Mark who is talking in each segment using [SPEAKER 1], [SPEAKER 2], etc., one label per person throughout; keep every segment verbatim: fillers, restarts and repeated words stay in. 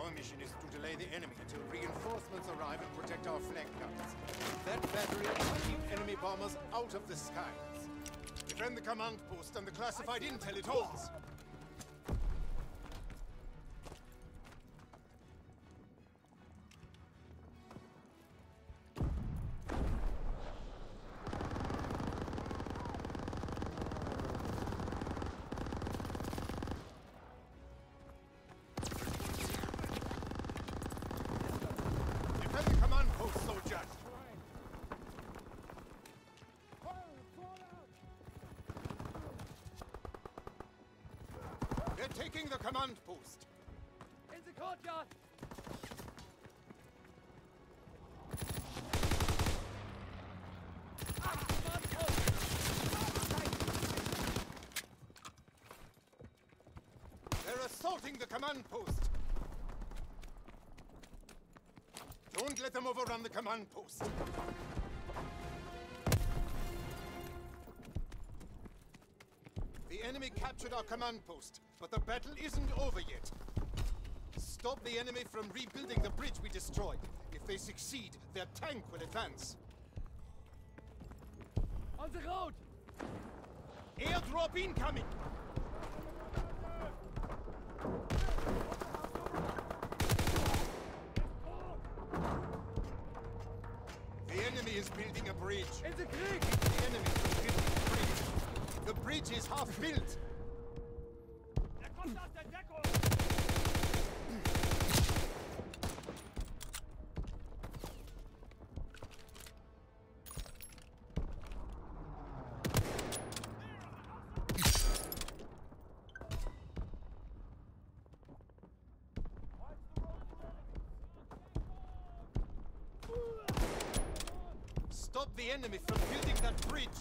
[SPEAKER 1] Our mission is to delay the enemy until reinforcements arrive and protect our flag guns. That battery will keep enemy bombers out of the skies. Defend the command post and the classified intel it holds. They're taking the command post.
[SPEAKER 2] In the courtyard!
[SPEAKER 1] They're assaulting the command post. Don't let them overrun the command post. The enemy captured our command post, but the battle isn't over yet. Stop the enemy from rebuilding the bridge we destroyed. If they succeed, their tank will advance.
[SPEAKER 2] On the road!
[SPEAKER 1] Airdrop incoming! The enemy is building a bridge.
[SPEAKER 2] In the creek!
[SPEAKER 1] The enemy is building a bridge. The bridge is half built.
[SPEAKER 2] Er kommt aus der Deckung!
[SPEAKER 1] Stop the enemy from building that bridge.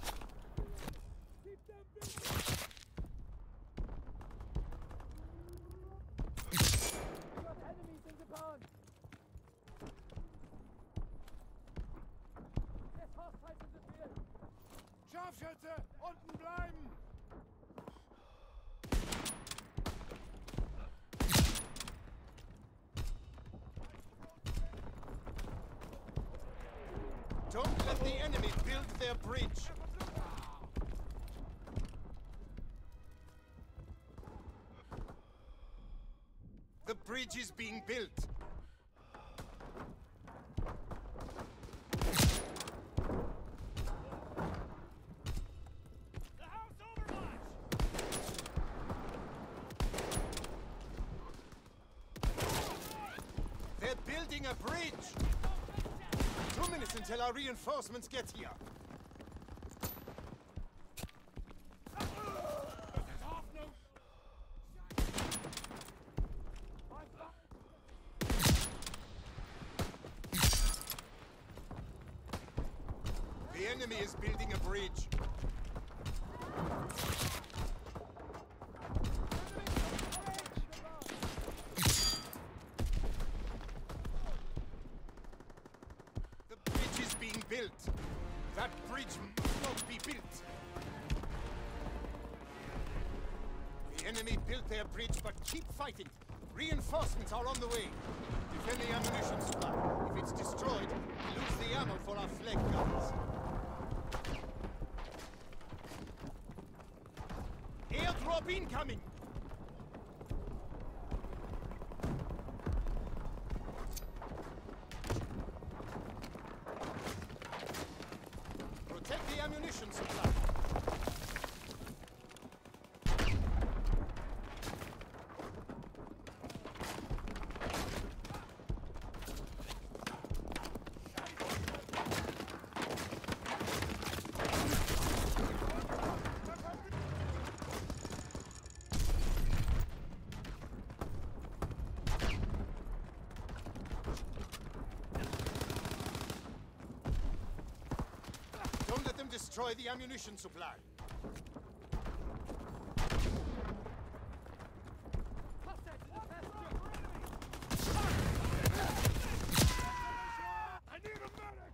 [SPEAKER 2] Scharfschütze! Unten bleiben!
[SPEAKER 1] Don't let the enemy build their bridge. The bridge is being built. They're building a bridge! Two minutes until our reinforcements get here. The enemy is building a bridge. Being built. That bridge must not be built. The enemy built their bridge, but keep fighting. Reinforcements are on the way. Defend the ammunition supply. If it's destroyed, we lose the ammo for our flag guns. Airdrop incoming! Protect the ammunition supply. Don't let them destroy the ammunition supply.
[SPEAKER 2] I need a medic!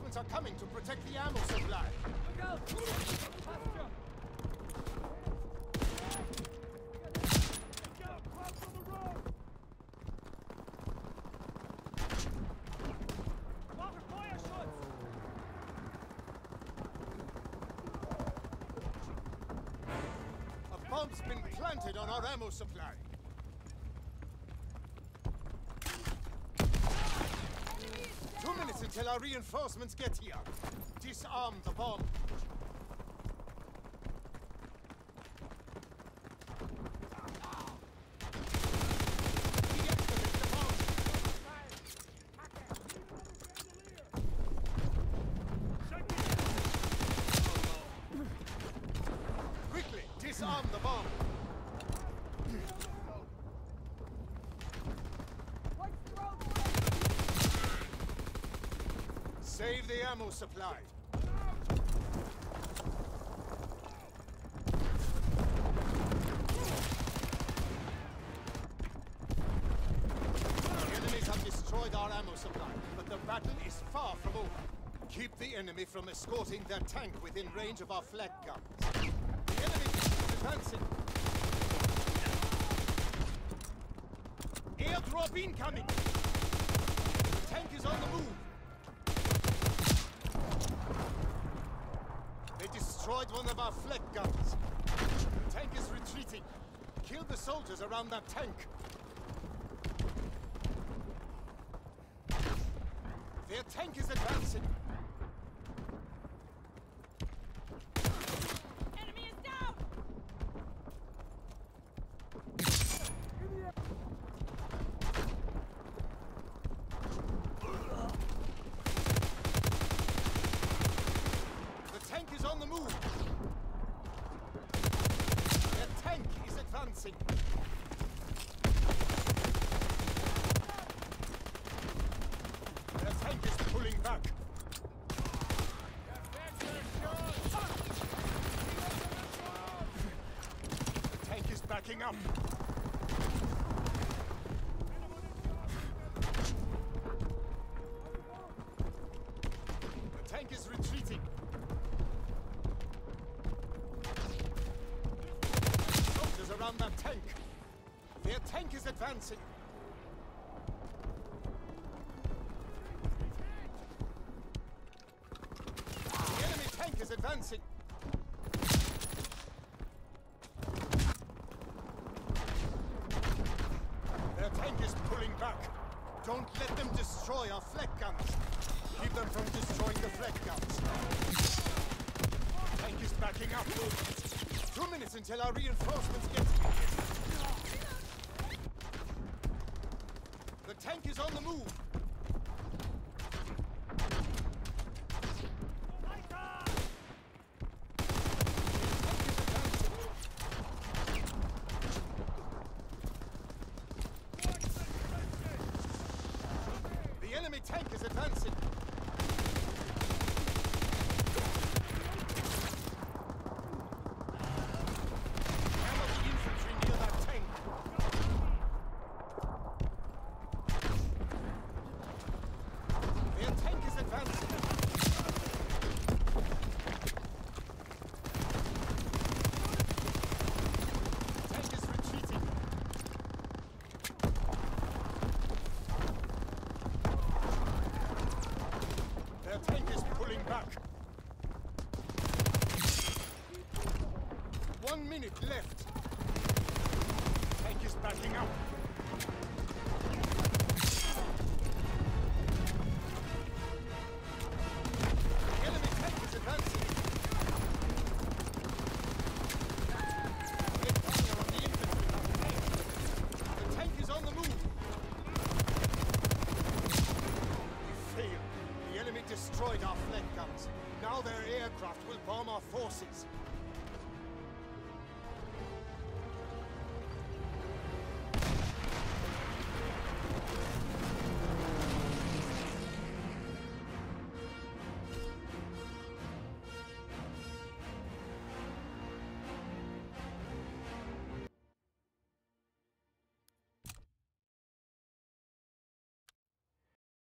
[SPEAKER 1] Reinforcements are coming to protect the ammo supply.
[SPEAKER 2] Look out! Pasture! Get up! Crouch on the road! Water fire shots!
[SPEAKER 1] A bomb's been planted on our ammo supply. Two minutes until our reinforcements get here. Disarm the bomb. Deactivate the bomb. Quickly, disarm the bomb. Save the ammo supply. The enemies have destroyed our ammo supply, but the battle is far from over. Keep the enemy from escorting their tank within range of our flak guns. The enemy is advancing. Airdrop incoming! The tank is on the move. They destroyed one of our flak guns. The tank is retreating. Kill the soldiers around that tank. Their tank is advancing.
[SPEAKER 3] Enemy is down!
[SPEAKER 1] The tank is on the move. Their tank is advancing. Their tank is pulling back. The tank is backing up. The tank is retreating. Soldiers around that tank. Their tank is advancing. The enemy tank is advancing. Their tank is pulling back. Don't let them destroy our flak guns. Keep them from destroying the flak guns. Tank is backing up. Two minutes until our reinforcements get here. The tank is on the move. The enemy tank is advancing. Hammer the infantry near that tank. Their tank is advancing. Tank is retreating. Their tank is pulling back. One minute left. Tank is backing up. The enemy tank is advancing. Hit fire on the infantry on the tank. The tank is on the move. We failed. The enemy destroyed our flak guns. Now their aircraft will bomb our forces.